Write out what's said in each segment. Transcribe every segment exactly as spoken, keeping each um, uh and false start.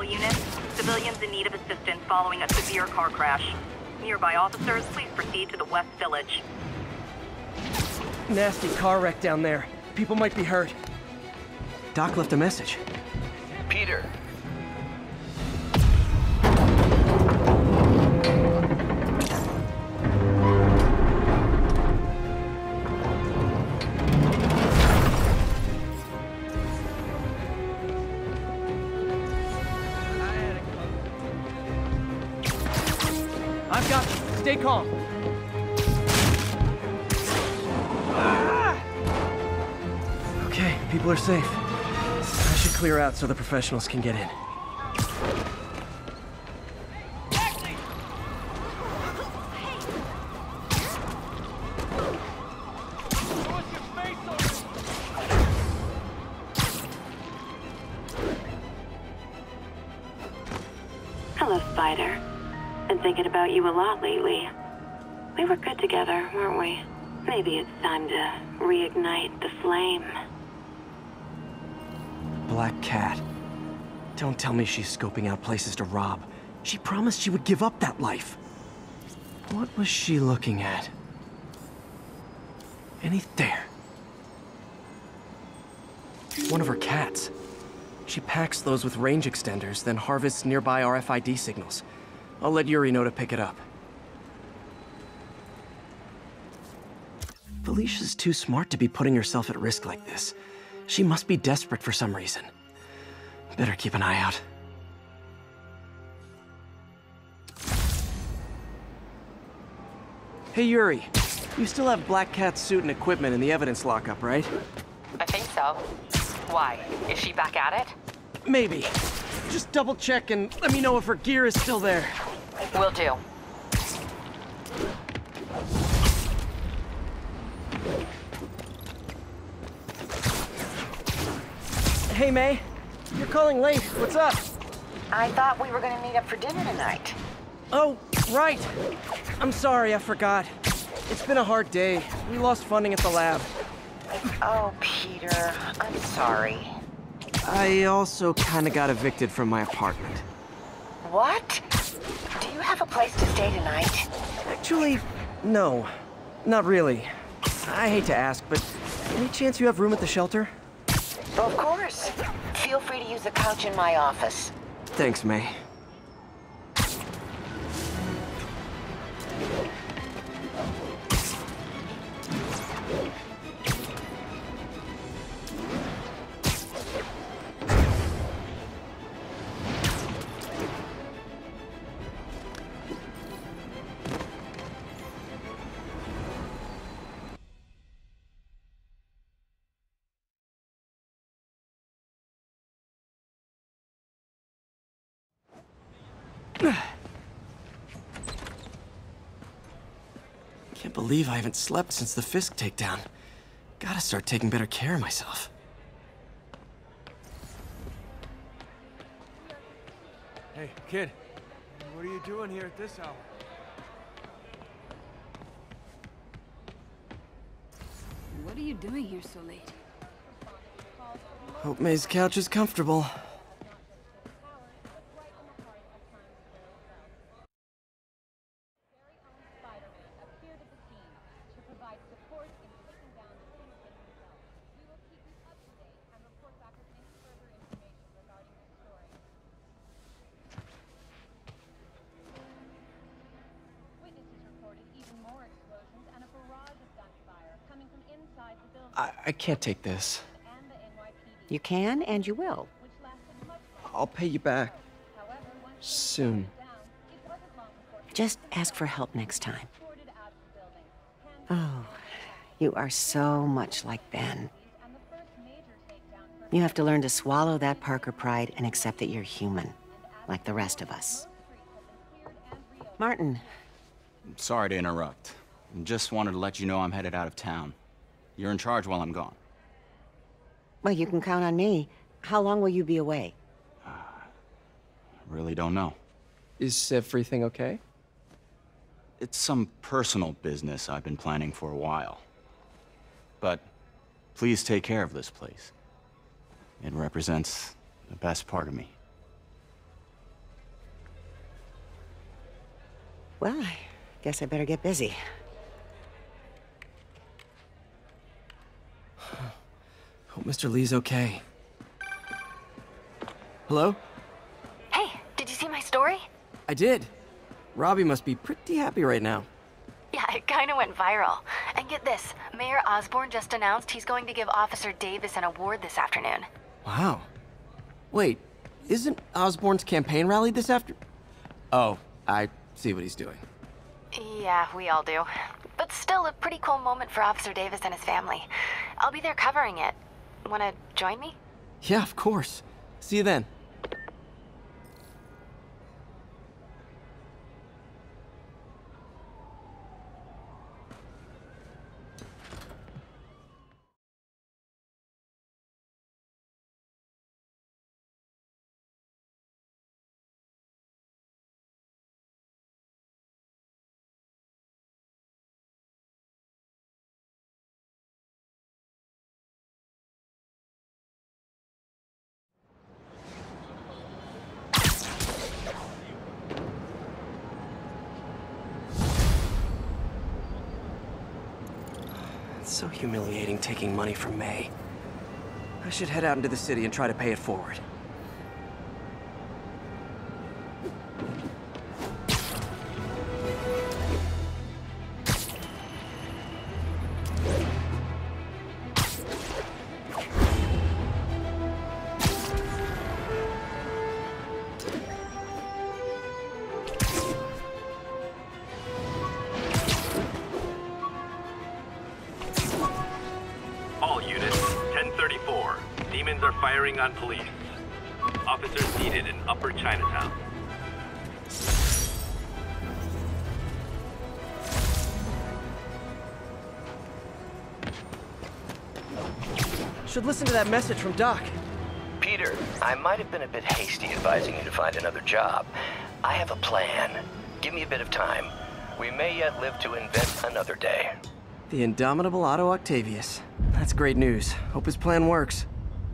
All units, civilians in need of assistance following a severe car crash. Nearby officers, please proceed to the West Village. Nasty car wreck down there. People might be hurt. Doc left a message. Peter. I've got you. Stay calm. Okay, people are safe. I should clear out so the professionals can get in. Hello, Spider. Been thinking about you a lot lately. We were good together, weren't we? Maybe it's time to reignite the flame. Black Cat. Don't tell me she's scoping out places to rob. She promised she would give up that life. What was she looking at? Any... there. One of her cats. She packs those with range extenders, then harvests nearby R F I D signals. I'll let Yuri know to pick it up. Felicia's too smart to be putting herself at risk like this. She must be desperate for some reason. Better keep an eye out. Hey, Yuri. You still have Black Cat's suit and equipment in the evidence lockup, right? I think so. Why? Is she back at it? Maybe. Just double check and let me know if her gear is still there. Will do. Hey, May. You're calling late. What's up? I thought we were gonna meet up for dinner tonight. Oh, right. I'm sorry, I forgot. It's been a hard day. We lost funding at the lab. Oh, Peter, I'm sorry. I also kinda got evicted from my apartment. What? Do you have a place to stay tonight? Actually, no. Not really. I hate to ask, but any chance you have room at the shelter? Of course. Feel free to use the couch in my office. Thanks, May. Can't believe I haven't slept since the Fisk takedown. Gotta start taking better care of myself. Hey, kid. What are you doing here at this hour? What are you doing here so late? Hope May's couch is comfortable. I, I can't take this. You can, and you will. I'll pay you back. Soon. Just ask for help next time. Oh, you are so much like Ben. You have to learn to swallow that Parker pride and accept that you're human, like the rest of us. Martin. Sorry to interrupt. Just wanted to let you know I'm headed out of town. You're in charge while I'm gone. Well, you can count on me. How long will you be away? Uh, really don't know. Is everything okay? It's some personal business I've been planning for a while. But please take care of this place. It represents the best part of me. Well, I guess I better get busy. Hope Mister Lee's okay. Hello? Hey, did you see my story? I did. Robbie must be pretty happy right now. Yeah, it kinda went viral. And get this, Mayor Osborn just announced he's going to give Officer Davis an award this afternoon. Wow. Wait, isn't Osborn's campaign rally this after... Oh, I see what he's doing. Yeah, we all do. But still a pretty cool moment for Officer Davis and his family. I'll be there covering it. Wanna join me? Yeah, of course. See you then. It's so humiliating taking money from May. I should head out into the city and try to pay it forward. All units, ten thirty-four. Demons are firing on police. Officers needed in Upper Chinatown. Should listen to that message from Doc. Peter, I might have been a bit hasty advising you to find another job. I have a plan. Give me a bit of time. We may yet live to invent another day. The indomitable Otto Octavius. That's great news. Hope his plan works.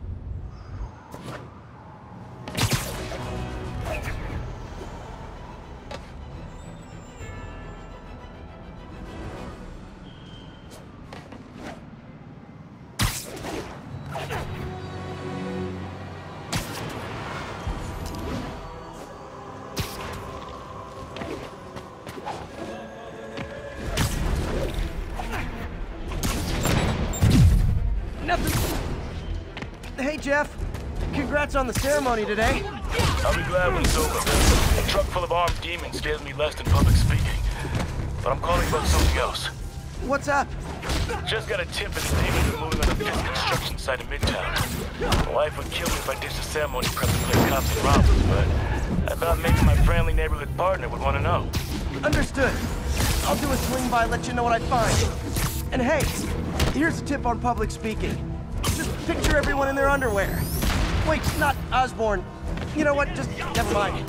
Hey, Jeff. Congrats on the ceremony today. I'll be glad when it's over. A truck full of armed demons scares me less than public speaking. But I'm calling about something else. What's up? Just got a tip that the demons are moving on a fifth construction site in Midtown. My wife would kill me if I ditched the ceremony prep to play cops and robbers, but I thought maybe my friendly neighborhood partner would want to know. Understood. I'll do a swing by, let you know what I find. And hey, here's a tip on public speaking. Just picture everyone in their underwear. Wait, not Osborn. You know what? Just never mind.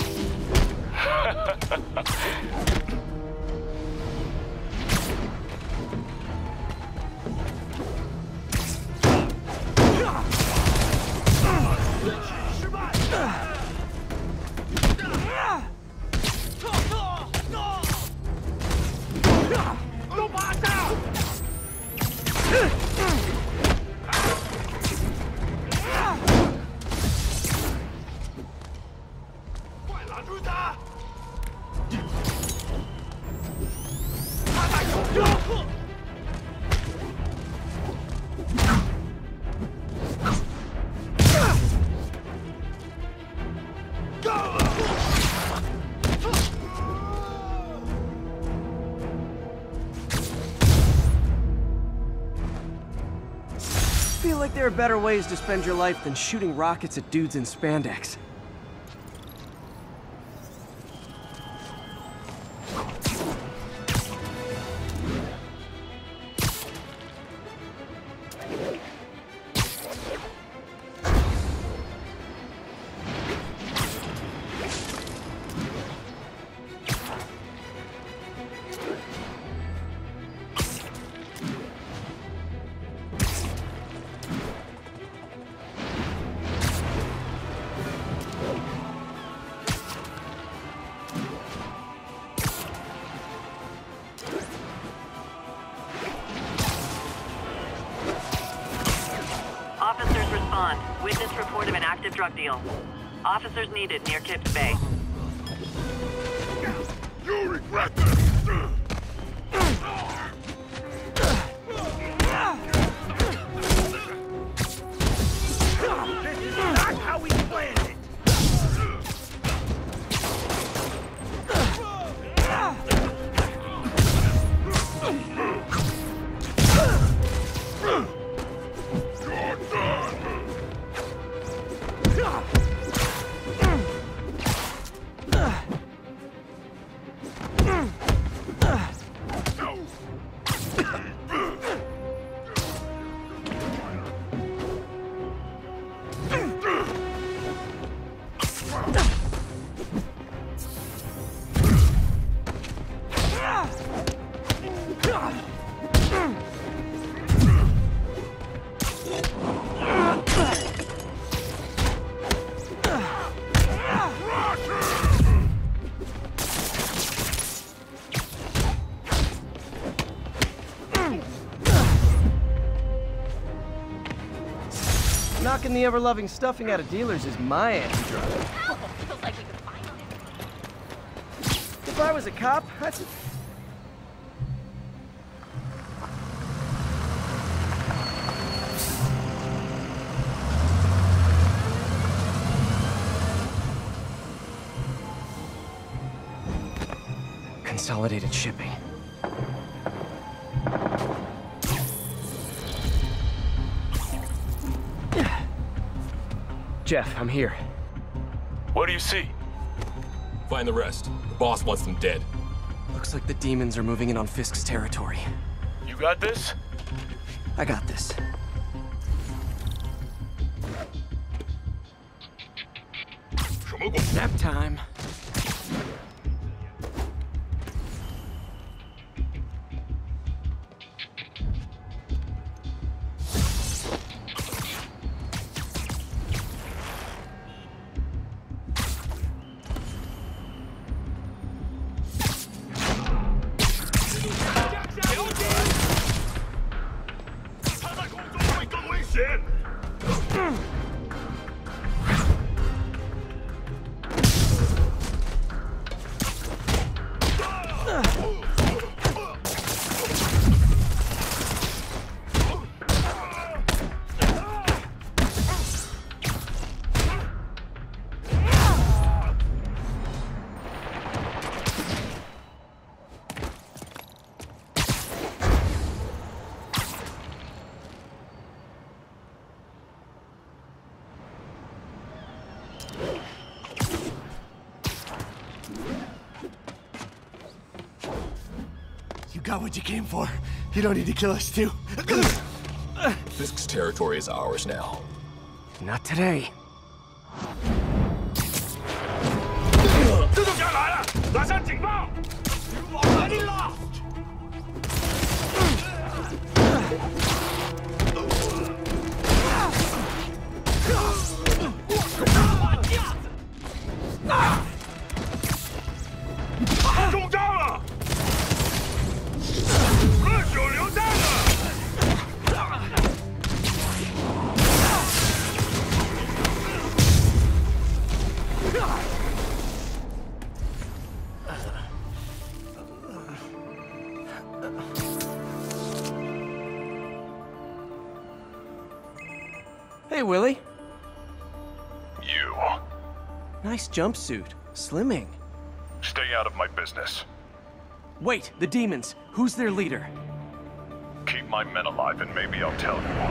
I feel like there are better ways to spend your life than shooting rockets at dudes in spandex. Officers respond. Witness report of an active drug deal. Officers needed near Kips Bay. You regret this! This is not how we planned it! You're done! Knocking the ever-loving stuffing out of dealers is my anti-drug. If I was a cop, I'd... Consolidated shipping. Jeff, I'm here. What do you see? Find the rest. The boss wants them dead. Looks like the demons are moving in on Fisk's territory. You got this? I got this. Nap time. Got what you came for. You don't need to kill us, too. Fisk's territory is ours now. Not today. Hey, Willie. You. Nice jumpsuit. Slimming. Stay out of my business. Wait, the demons. Who's their leader? Keep my men alive and maybe I'll tell you.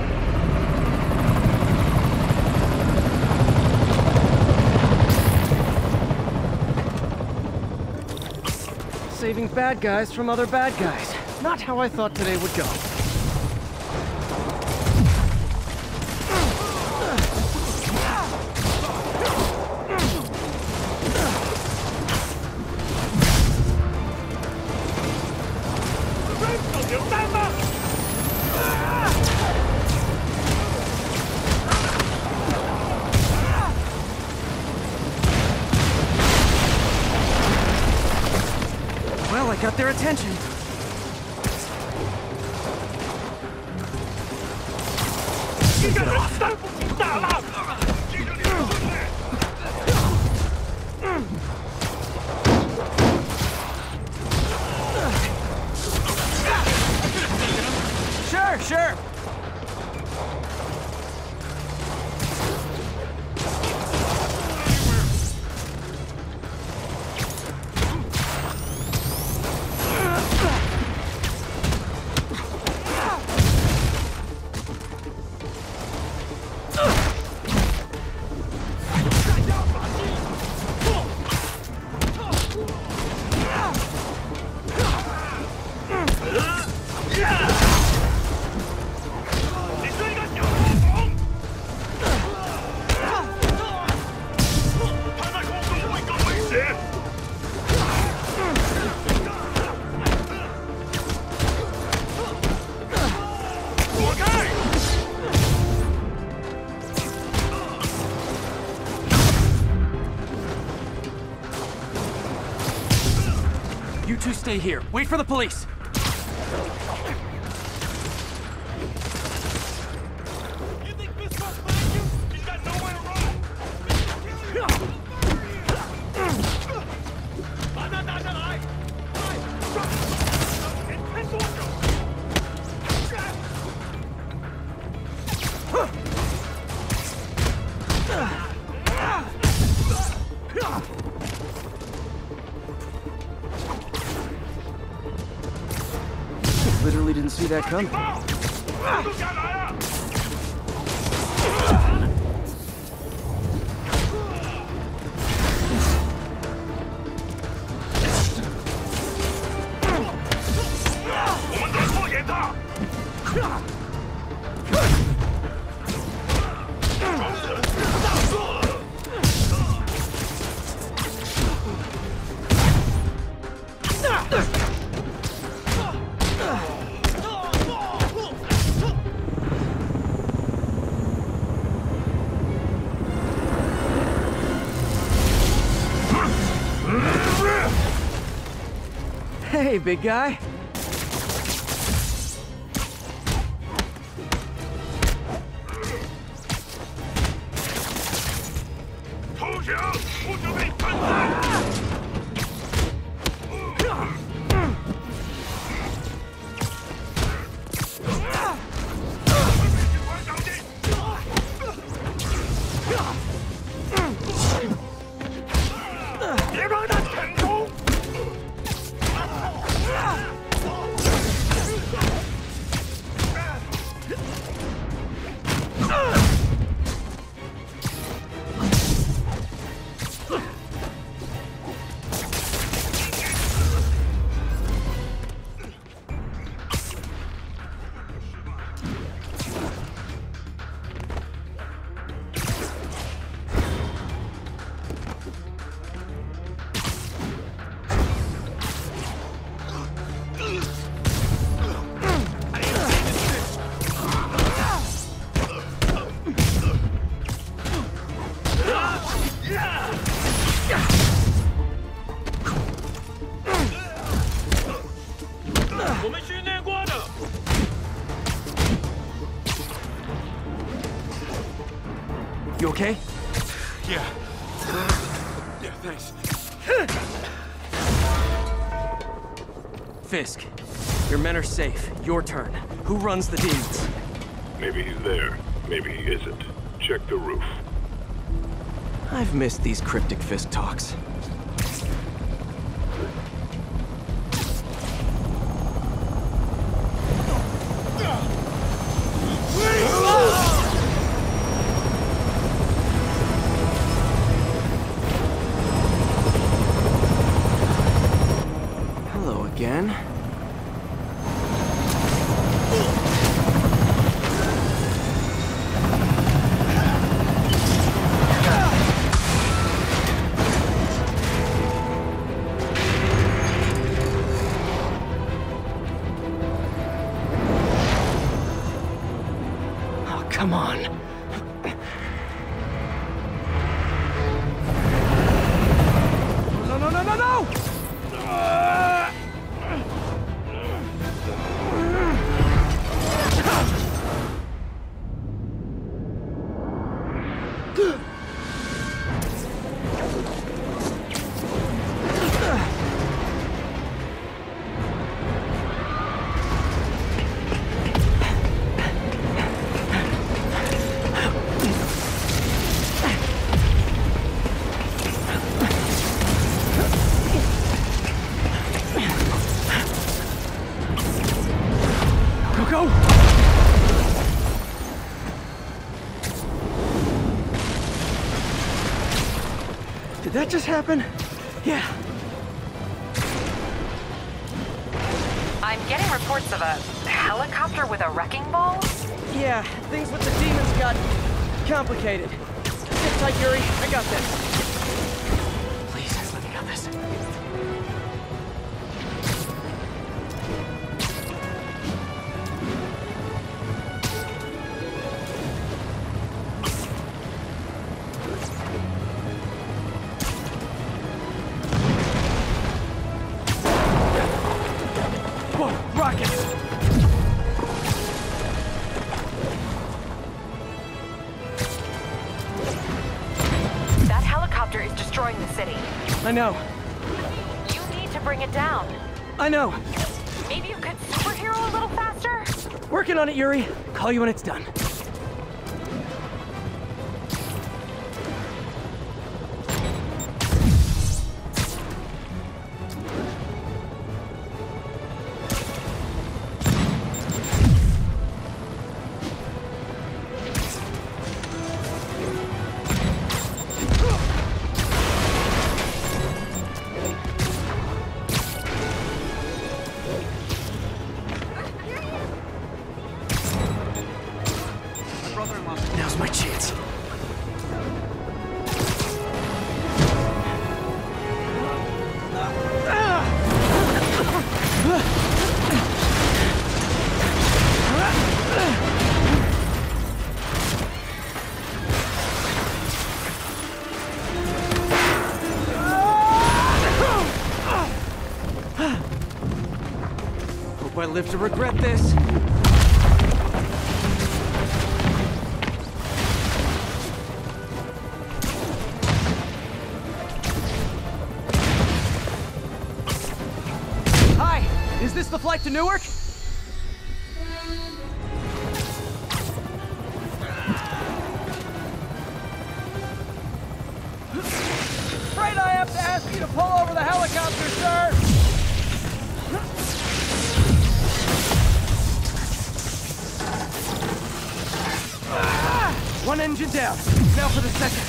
Saving bad guys from other bad guys. Not how I thought today would go. Got their attention. Shake it off. Sure, sure. You two stay here. Wait for the police. Literally didn't see that coming. Hey, big guy. You okay? Yeah. Yeah, thanks. Fisk, your men are safe. Your turn. Who runs the demons? Maybe he's there. Maybe he isn't. Check the roof. I've missed these cryptic Fisk talks. Hello again. Come on. No, no, no, no, no! Uh... Did that just happen? Yeah. I'm getting reports of a helicopter with a wrecking ball? Yeah, things with the demons got complicated. Sit tight, Yuri. I got this. Please, let me got this. Whoa, rockets! Is destroying the city. I know. You need to bring it down. I know. Maybe you could superhero a little faster? Working on it, Yuri. Call you when it's done. Now's my chance. Hope I live to regret this. Is this the flight to Newark? Afraid I have to ask you to pull over the helicopter, sir! Ah! One engine down. Now for the second.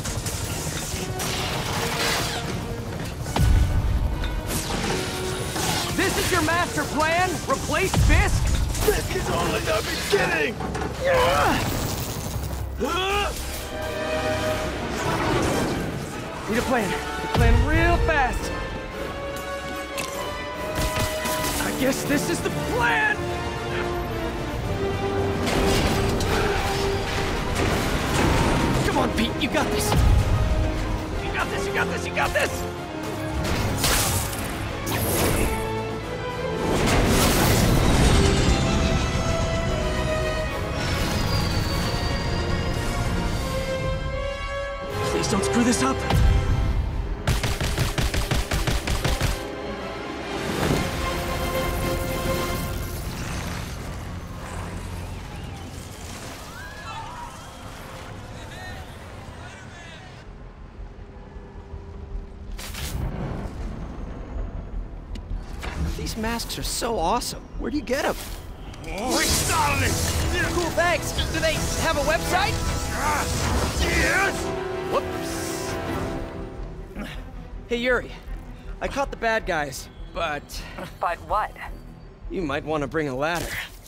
This is your master plan? Replace Fisk? This is only the beginning! Need a plan. Need a plan real fast. I guess this is the plan! Come on, Pete, you got this! You got this, you got this, you got this! Please don't screw this up! These masks are so awesome. Where do you get them? Oh, started it! Cool, thanks. Do they have a website? Uh, yes! Whoops. Hey, Yuri. I caught the bad guys, but... But what? You might want to bring a ladder.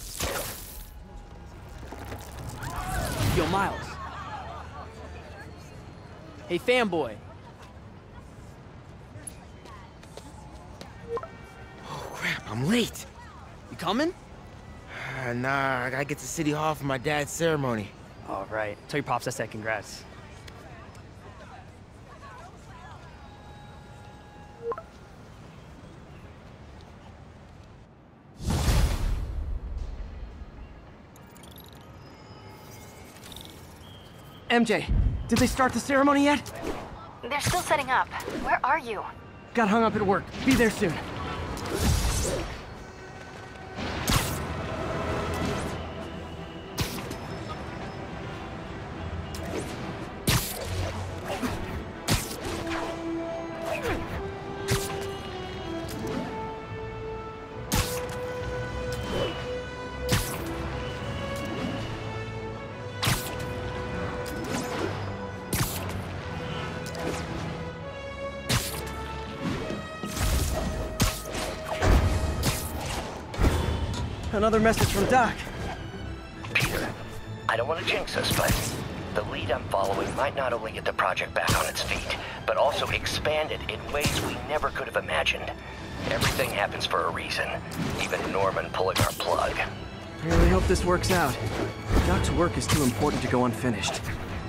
Yo, Miles. Hey, fanboy. Oh, crap, I'm late. You coming? Uh, nah, I gotta get to City Hall for my dad's ceremony. All right. Tell your pops I said congrats. M J, did they start the ceremony yet? They're still setting up. Where are you? Got hung up at work. Be there soon. Another message from Doc. Peter, I don't want to jinx us, but the lead I'm following might not only get the project back on its feet, but also expand it in ways we never could have imagined. Everything happens for a reason, even Norman pulling our plug. I really hope this works out. Doc's work is too important to go unfinished.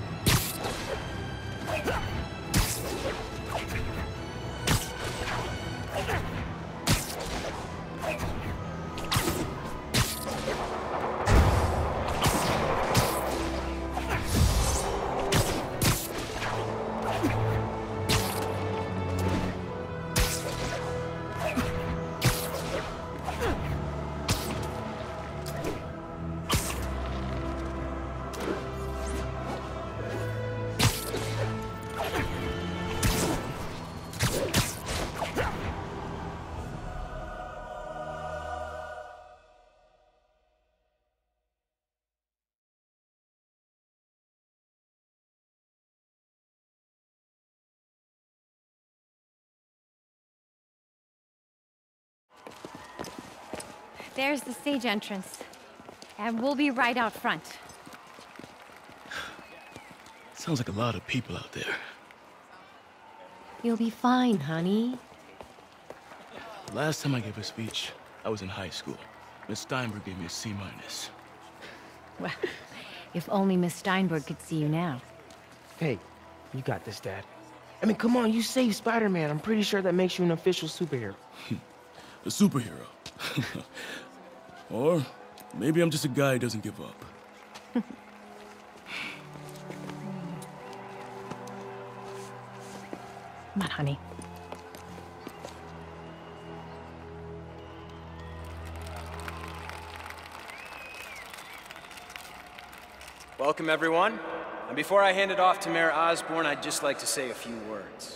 There's the stage entrance. And we'll be right out front. Sounds like a lot of people out there. You'll be fine, honey. Last time I gave a speech, I was in high school. Miss Steinberg gave me a C minus. Well, if only Miss Steinberg could see you now. Hey, you got this, Dad. I mean, come on, you saved Spider-Man. I'm pretty sure that makes you an official superhero. A superhero. Or maybe I'm just a guy who doesn't give up. Come on, honey. Welcome, everyone. And before I hand it off to Mayor Osborn, I'd just like to say a few words.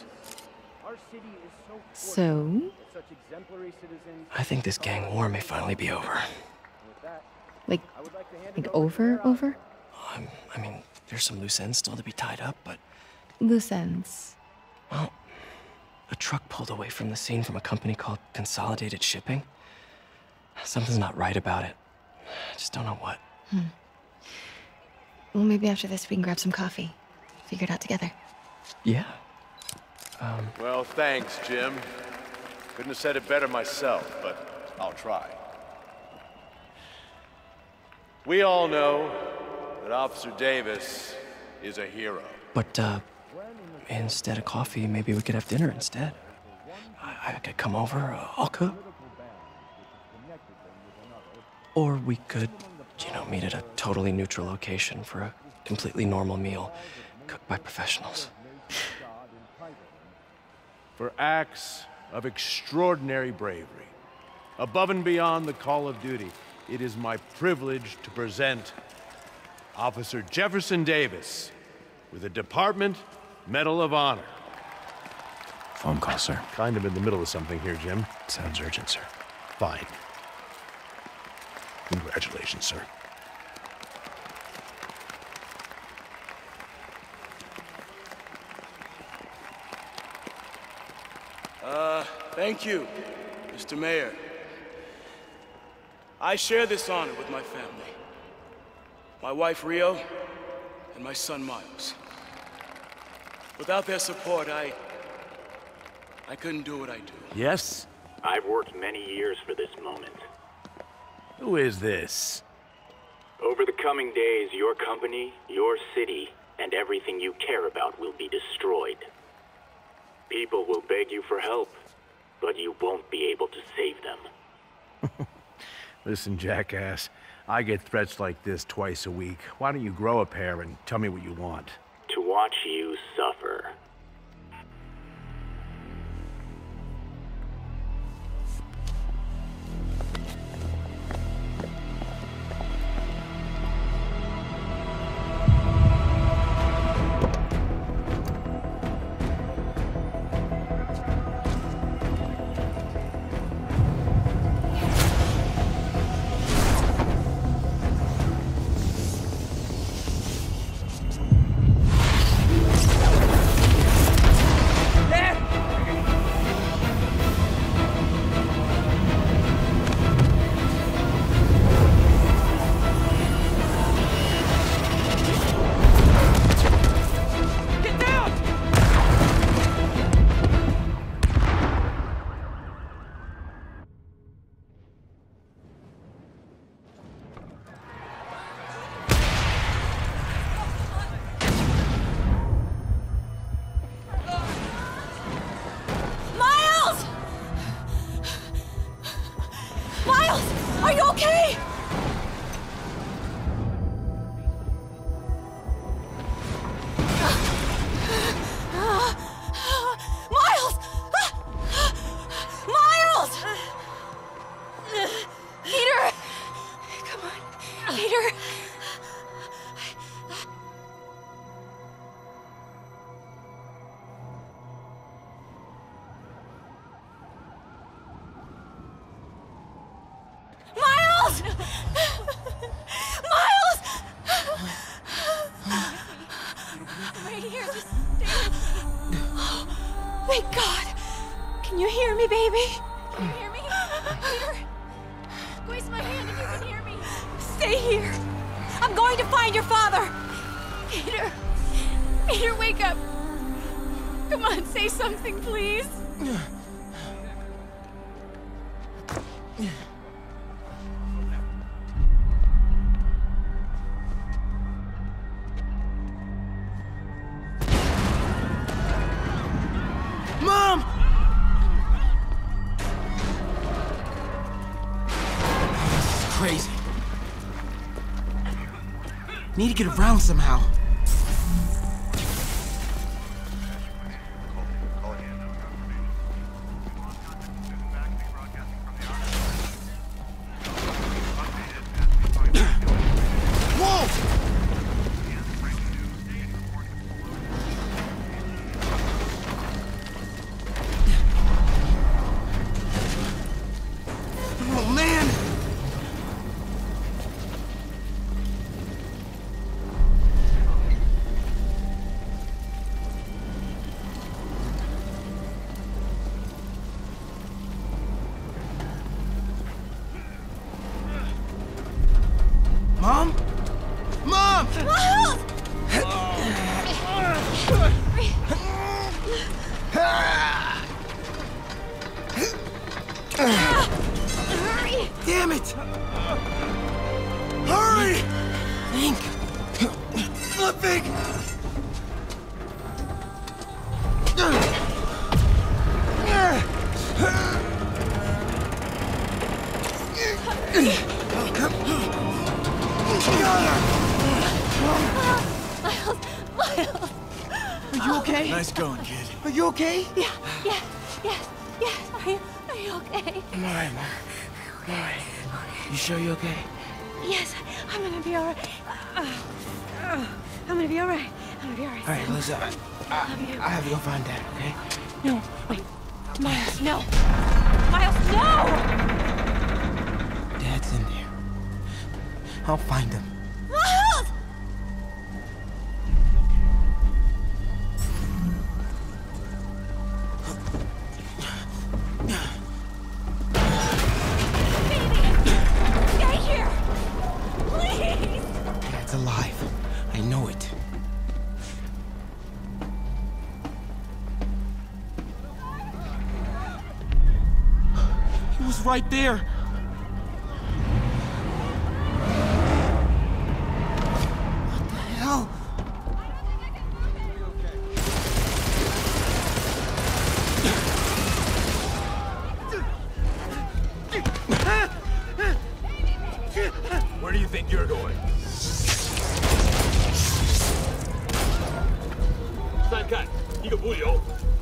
So? I think this gang war may finally be over. Like, like over, over? Um, I mean, there's some loose ends still to be tied up, but... Loose ends? Well, a truck pulled away from the scene from a company called Consolidated Shipping. Something's not right about it. I just don't know what. Hmm. Well, maybe after this we can grab some coffee. Figure it out together. Yeah. Um... Well, thanks, Jim. Couldn't have said it better myself, but I'll try. We all know that Officer Davis is a hero. But, uh, instead of coffee, maybe we could have dinner instead. I, I could come over, uh, I'll cook. Or we could, you know, meet at a totally neutral location for a completely normal meal, cooked by professionals. For acts of extraordinary bravery, above and beyond the call of duty, it is my privilege to present Officer Jefferson Davis with the Department Medal of Honor. Phone call, sir. Kind of in the middle of something here, Jim. Sounds urgent, sir. Fine. Congratulations, sir. Uh, thank you, Mister Mayor. I share this honor with my family. My wife, Rio, and my son, Miles. Without their support, I... I couldn't do what I do. Yes? I've worked many years for this moment. Who is this? Over the coming days, your company, your city, and everything you care about will be destroyed. People will beg you for help, but you won't be able to save them. Listen, jackass, I get threats like this twice a week. Why don't you grow a pair and tell me what you want? To watch you suffer. Thank God! Can you hear me, baby? Can you hear me? Peter? Squeeze my hand if you can hear me. Stay here. I'm going to find your father. Peter. Peter, wake up. Come on, say something, please. Mom! This is crazy. Need to get around somehow. Mom? Mom! Miles! Hurry! Damn it! Hurry! Think. Flipping! Miles! Miles! Are you okay? Nice going, kid. Are you okay? Yeah, yeah, yes, yes. Are you, are you okay? I'm alright, Mom. I'm alright. You sure you're okay? Yes, I'm gonna be alright. Uh, uh, I'm gonna be alright. I'm gonna be alright. Alright, listen. I, I, love you. I have to go find Dad, okay? No, wait. Miles, no! Miles, no! Dad's in there. I'll find him. Miles! Stay here! Please! Dad's alive. I know it. He was right there. What the hell? Where do you think you're going? 再看一个不留。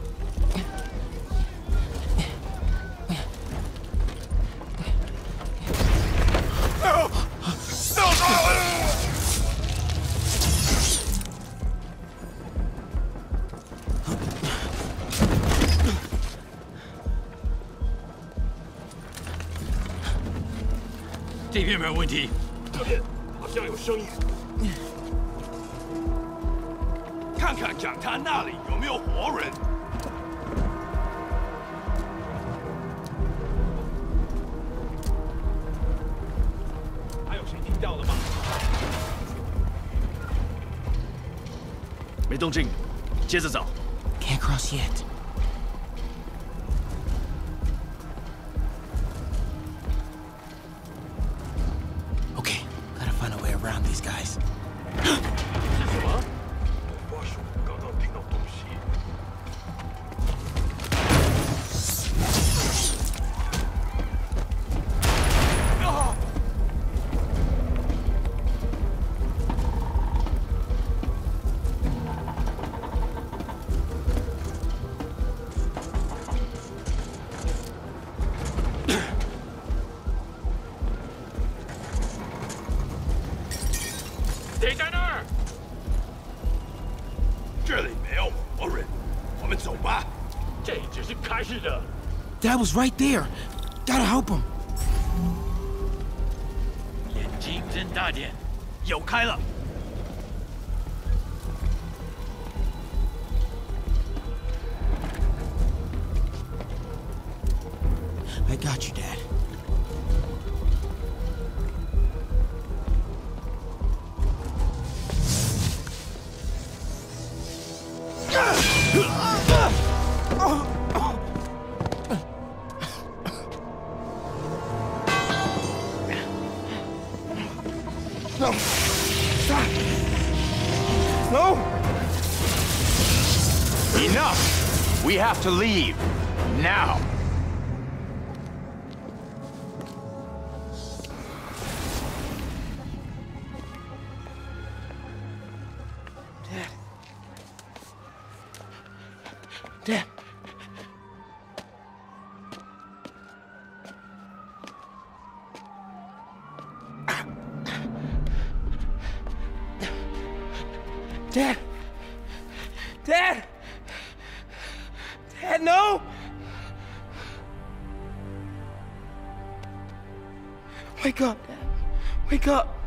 这边没有问题。 这边好像有声音。 看看讲台那里有没有活人。还有谁听到了吗？没动静，接着找。 Can't cross yet. Okay, gotta find a way around these guys. 是什么？花叔刚刚听到东西。啊！ 谁在那儿？这里没有活人，我们走吧。这只是开始的。 Dad was right there. Gotta help him. 眼睛睁大点，有开了。 I got you, Dad. No! Stop! No! Enough! We have to leave. Now! Dad. Dad. Dad! Dad! Dad, no! Wake up, Dad. Wake up.